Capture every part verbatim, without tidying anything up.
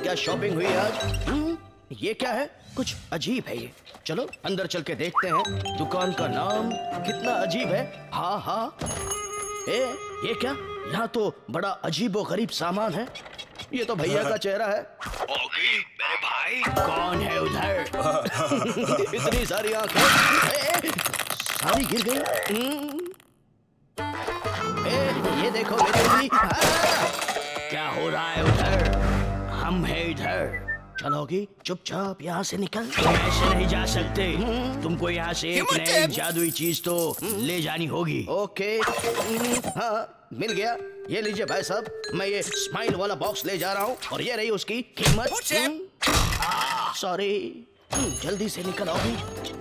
क्या शॉपिंग हुई आज? हम्म, ये क्या है? कुछ अजीब है ये। चलो अंदर चल के देखते हैं। दुकान का नाम कितना अजीब है। हाँ हाँ। ए, ये क्या? यहाँ तो बड़ा अजीबो गरीब सामान है। ये तो भैया का चेहरा है। ओगी, मेरे भाई। कौन है उधर? इतनी सारी आंखें, सारी गिर गई। ए, ये देखो मेरे भी। क्या हो रहा है उधर? हम है इधर। चलोगी? चुपचाप यहाँ से निकल। ऐसे नहीं जा सकते। तुमको यहाँ से एक नई जादुई चीज तो ले जानी होगी। ओके, हाँ मिल गया। ये लीजिए भाई साहब, मैं ये स्माइल वाला बॉक्स ले जा रहा हूँ और ये रही उसकी कीमत। सॉरी, जल्दी से निकल आओगी।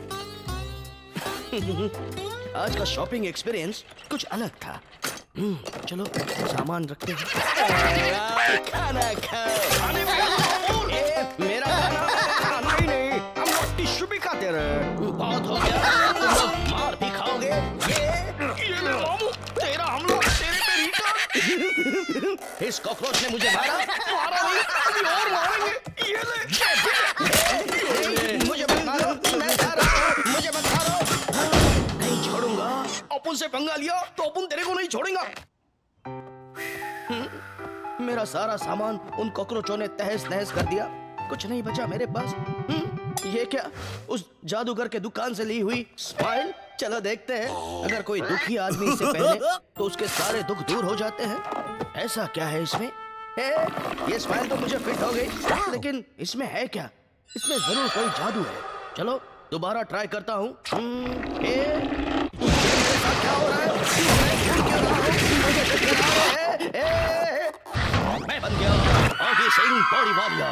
आज का शॉपिंग एक्सपीरियंस कुछ अलग था। चलो सामान रखते हैं। खाना खाओ। ए, मेरा खाना खाना ही नहीं, हम लोग टिश्यू भी खाते रहे। बहुत हो गया, तुम लोग मार भी खाओगे। ये ये ले मामू, तेरा हम लोग तेरे पे रीटा। इस कॉकरोच ने मुझे मारा। मारा नहीं, अभी और मारेंगे। ये ले, मुझे मत मारो, मैं जा रहा हूँ, मुझे मत मारो। नहीं छोड़ूंगा। अपन से पंगा लिया तो अपन तेरे को नहीं छोड़ेंगा। मेरा सारा सामान उन कॉकरोचों ने तहस नहस कर दिया। कुछ नहीं बचा मेरे पास। ये क्या? उस जादूगर के दुकान से ली हुई स्माइल। चलो देखते हैं, अगर कोई दुखी आदमी इसे पहने तो उसके सारे दुख दूर हो जाते हैं। ऐसा क्या है इसमें? ए, ये स्माइल तो मुझे फिट हो गई, लेकिन इसमें है क्या? इसमें जरूर कोई जादू है। चलो दोबारा ट्राई करता हूँ। क्या हो रहा है? मैं बन गया ओगी सिंह बॉडी वॉरियर।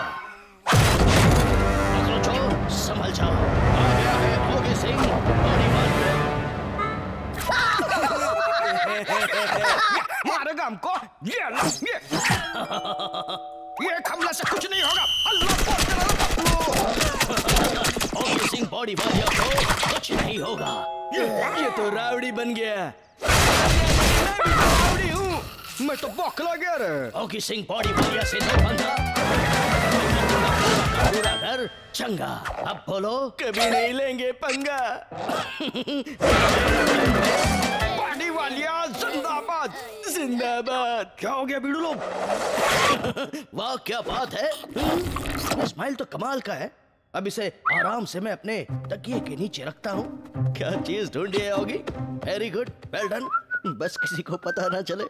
संभल जाओ, आ गया है ओगी सिंह बॉडी वॉरियर। मारेगा हमको। ये ये ये हमला से कुछ नहीं होगा। अल्लाह ओगी सिंह बॉडी वॉरियर को कुछ नहीं होगा। ये, ये तो रावड़ी बन गया। मैं भी रावड़ी हूँ। मैं तो बौखला गया रे। ओगी सिंह बॉडी वॉरियर से नहीं बंधा। पूरा घर चंगा। अब बोलो, कभी नहीं लेंगे पंगा। बॉडी वॉरियर जिंदाबाद जिंदाबाद। क्या हो गया बीड़ू लोग? वाह क्या बात है। स्माइल तो कमाल का है। अब इसे आराम से मैं अपने तकिए के नीचे रखता हूँ। क्या चीज ढूंढी है होगी? Very good, well done. बस किसी को पता ना चले।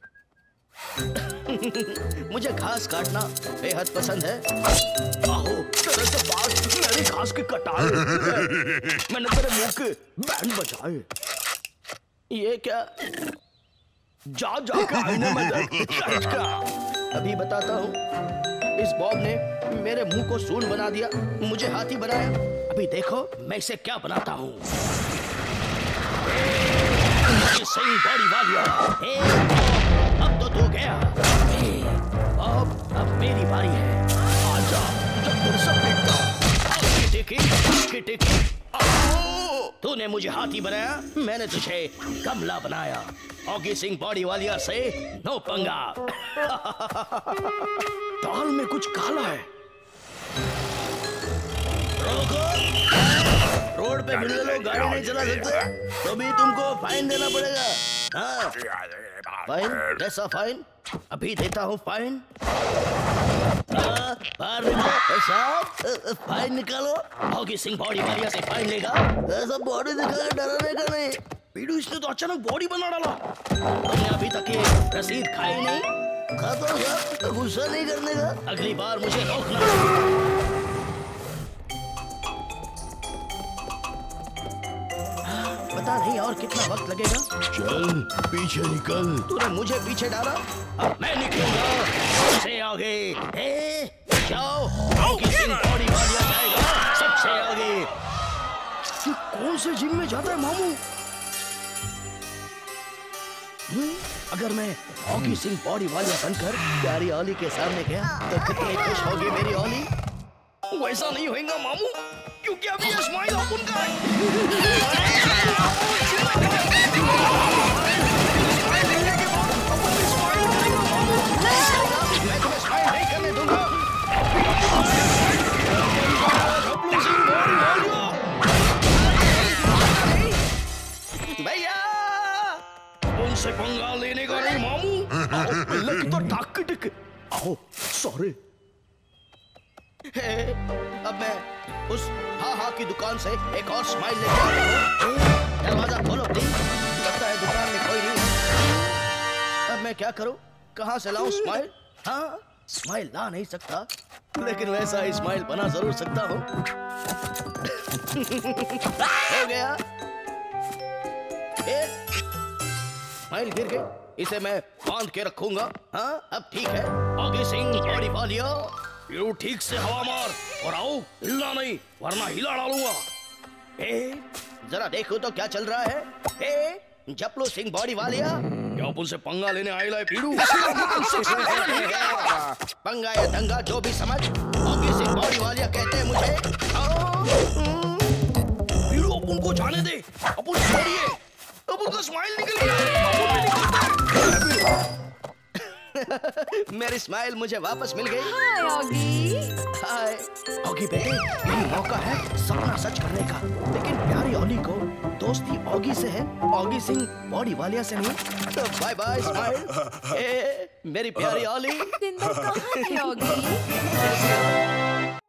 मुझे घास काटना बेहद पसंद है। आहो, तेरे से बात मेरी घास की कटाई। मैंने तेरे मुंह के बैंड बजाए। ये क्या? जा जा के आईने में देख का। अभी बताता हूँ। इस बॉब ने मेरे मुंह को सूंड बना दिया, मुझे हाथी बनाया। अभी देखो मैं इसे क्या बनाता हूँ। सही बॉडी वॉरियर। अब तो तू गया। अब अब मेरी बारी है। आजा, जब तुम सब देखो। टिकी टिकी टिकी। तूने मुझे हाथी बनाया, मैंने तुझे गमला बनाया। ओगी सिंह बॉडी वॉरियर से नो पंगा। दाल में कुछ काला है। रोड पे भिड़े लोग गाड़ी नहीं चला सकते, तो भी तुमको फाइन देना पड़ेगा। हाँ, फाइन? कैसा फाइन? अभी देता हूँ फाइन। बाहर निकालो साहब, फाइन निकालो। ओगी सिंह बॉडी वॉरियर से फाइन लेगा। ऐसा बॉडी दिखाकर डराने का नहीं। पीड़ू, इसने तो अचानक बॉडी बना डाला। तुमने अभी तक ये रसीद खाई नहीं? खाता हूँ साहब, गुस्सा नहीं करने का। अगली बार मुझे रोकना। पता नहीं और कितना वक्त लगेगा। चल पीछे निकल। तूने मुझे पीछे डाला, अब मैं निकलूंगा। सबसे आगे। ए, जाओ। ओगी सिंह बॉडी वॉरियर जाएगा सबसे आगे। कौन से जिम में जाता है मामू? अगर मैं ओगी सिंह बॉडी वॉरियर बनकर प्यारी ओली के सामने गया तो कितनी खुश होगी मेरी ओली। वैसा नहीं होगा मामू, क्योंकि अभी ये स्माइल अपन का है। मैं तुम्हें स्माइल नहीं करने दूंगा। Oh sorry. अब मैं उस हाँ हाँ की दुकान से एक और स्माइल लेके आता हूँ। दरवाजा खोलो प्लीज। लगता है दुकान में कोई नहीं। अब मैं क्या करूँ? कहाँ से लाऊं स्माइल? हाँ स्माइल ला नहीं सकता, लेकिन वैसा ही स्माइल बना जरूर सकता हूँ। हो गया। स्माइल गिर गई, इसे मैं बांध के रखूंगा। हाँ अब ठीक है। आगे सिंह बॉडी वालिया, पीड़ू ठीक से हवा मार और आओ, हिलना नहीं वरना हिला डालूंगा। ए, जरा देखो तो क्या चल रहा है। ए, जपलो सिंह बॉडी वालिया, क्या उनसे पंगा लेने आएला है पीड़ू? पंगा या दंगा जो भी समझ, आगे सिंह बॉडी वालिया कहते हैं मुझे। पीड़ू अपन को जाने दे, अपन छोड़िए, अपन का स्माइल निकल गया। मेरी स्माइल मुझे वापस मिल गई। हाय ऑगी। हाय ऑगी बेटे, यही मौका है सपना सच करने का। लेकिन प्यारी ऑली को दोस्ती ऑगी से है, ऑगी सिंह बॉडी वालिया से नहीं। तो बाय बाय स्माइल। ए, मेरी प्यारी ऑली। दिन भर कहाँ थे ऑगी?